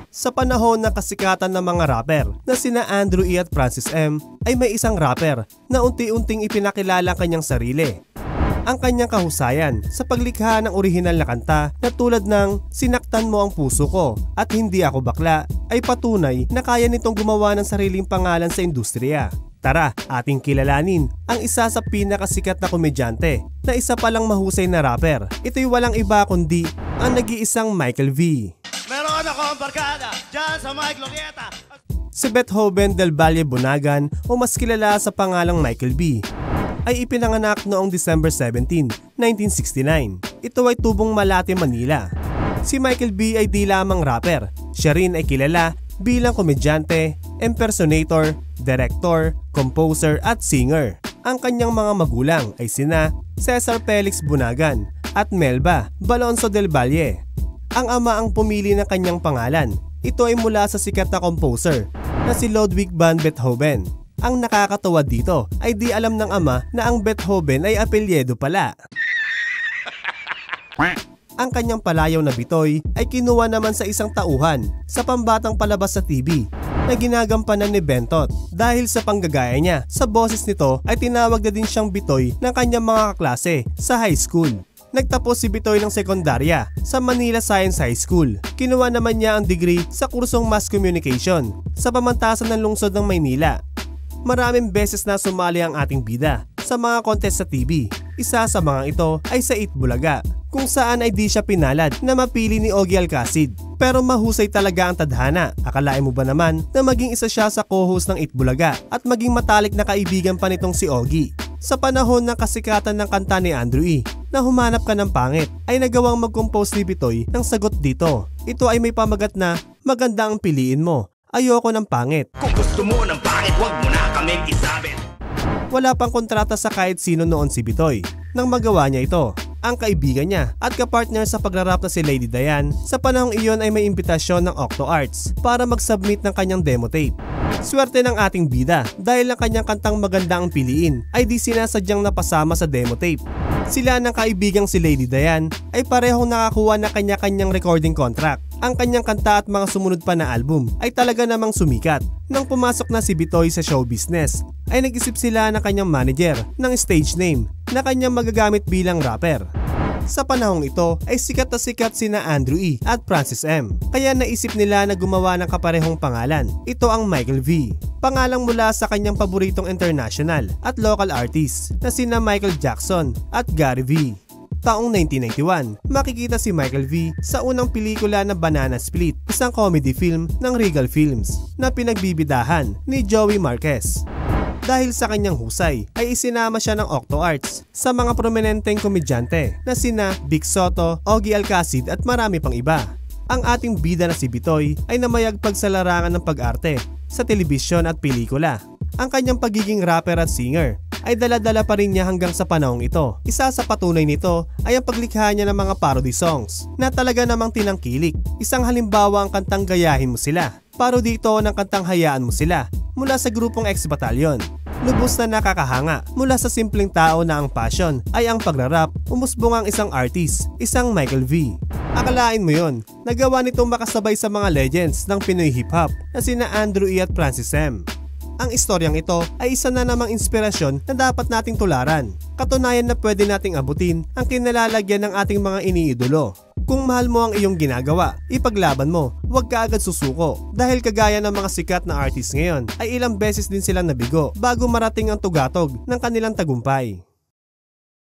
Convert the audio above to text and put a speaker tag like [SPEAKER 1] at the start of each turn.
[SPEAKER 1] Sa panahon ng kasikatan ng mga rapper na sina Andrew E at Francis M ay may isang rapper na unti-unting ipinakilala kanyang sarili. Ang kanyang kahusayan sa paglikha ng orihinal na kanta na tulad ng "Sinaktan Mo Ang Puso Ko" at "Hindi Ako Bakla" ay patunay na kaya nitong gumawa ng sariling pangalan sa industriya. Tara, ating kilalanin ang isa sa pinakasikat na komedyante na isa palang mahusay na rapper. Ito'y walang iba kundi ang nag-iisang Michael V.
[SPEAKER 2] Meron akong barkada dyan sa may Glorieta.
[SPEAKER 1] Si Beethoven del Valle Bunagan o mas kilala sa pangalang Michael V ay ipinanganak noong December 17, 1969. Ito ay tubong Malate, Manila. Si Michael V ay di lamang rapper, siya rin ay kilala bilang komedyante, impersonator, director, composer at singer. Ang kanyang mga magulang ay sina Cesar Felix Bunagan at Melba Balonzo del Valle. Ang ama ang pumili ng kanyang pangalan. Ito ay mula sa sikat na composer na si Ludwig van Beethoven. Ang nakakatawa dito ay di alam ng ama na ang Beethoven ay apelyido pala. Ang kanyang palayaw na bitoy ay kinuha naman sa isang tauhan sa pambatang palabas sa TV na ginagampanan ni Bentot. Dahil sa panggagaya niya sa boses nito ay tinawag na din siyang bitoy ng kanyang mga kaklase sa high school. Nagtapos si Bitoy ng sekundarya sa Manila Science High School. Kinuha naman niya ang degree sa kursong Mass Communication sa pamantasan ng lungsod ng Maynila. Maraming beses na sumali ang ating bida sa mga contest sa TV. Isa sa mga ito ay sa Eat Bulaga, kung saan ay di siya pinalad na mapili ni Ogie Alcacid. Pero mahusay talaga ang tadhana. Akalain mo ba naman na maging isa siya sa co-host ng Eat Bulaga at maging matalik na kaibigan pa nitong si Ogie? Sa panahon ng kasikatan ng kanta ni Andrew E na "Humanap Ka Ng Pangit" ay nagawang mag-compose ni Bitoy ng sagot dito. Ito ay may pamagat na "Maganda ang piliin mo, ayoko ng pangit."
[SPEAKER 2] Kung gusto mo ng pangit, wag mo na kaming isabit.
[SPEAKER 1] Wala pang kontrata sa kahit sino noon si Bitoy nang magawa niya ito. Ang kaibigan niya at kapartner sa pagrarap na si Lady Diane sa panahong iyon ay may imbitasyon ng Octo Arts para mag-submit ng kanyang demo tape. Swerte ng ating bida dahil ang kanyang kantang "Maganda Ang Piliin" ay di sinasadyang napasama sa demo tape. Sila ng kaibigang si Lady Diane ay parehong nakakuha na kanya-kanyang recording contract. Ang kanyang kanta at mga sumunod pa na album ay talaga namang sumikat. Nang pumasok na si Bitoy sa show business, ay nag-isip sila ng kanyang manager ng stage name na kanyang magagamit bilang rapper. Sa panahong ito ay sikat na sikat sina Andrew E at Francis M. Kaya naisip nila na gumawa ng kaparehong pangalan. Ito ang Michael V. Pangalang mula sa kanyang paboritong international at local artists na sina Michael Jackson at Gary V. Taong 1991, makikita si Michael V sa unang pelikula na Banana Split, isang comedy film ng Regal Films na pinagbibidahan ni Joey Marquez. Dahil sa kanyang husay ay isinama siya ng Octo Arts sa mga prominenteng komedyante na sina Vic Soto, Ogie Alcacid at marami pang iba. Ang ating bida na si Bitoy ay namayagpag sa larangan ng pag-arte sa telebisyon at pelikula. Ang kanyang pagiging rapper at singer ay dala-dala pa rin niya hanggang sa panahong ito. Isa sa patunay nito ay ang paglikha niya ng mga parody songs na talaga namang tinangkilik. Isang halimbawa ang kantang "Gayahin Mo Sila". Parody ito ng kantang "Hayaan Mo Sila" mula sa grupong X Battalion. Lubos na nakakahanga mula sa simpleng tao na ang passion ay ang pagrarap, umusbong ang isang artist, isang Michael V. Akalain mo yon, nagawa nitong makasabay sa mga legends ng Pinoy hip-hop na sina Andrew E at Francis M. Ang istoryang ito ay isa na namang inspirasyon na dapat nating tularan. Katunayan na pwede nating abutin ang kinalalagyan ng ating mga iniidolo. Kung mahal mo ang iyong ginagawa, ipaglaban mo, huwag ka agad susuko. Dahil kagaya ng mga sikat na artist ngayon, ay ilang beses din silang nabigo bago marating ang tugatog ng kanilang tagumpay.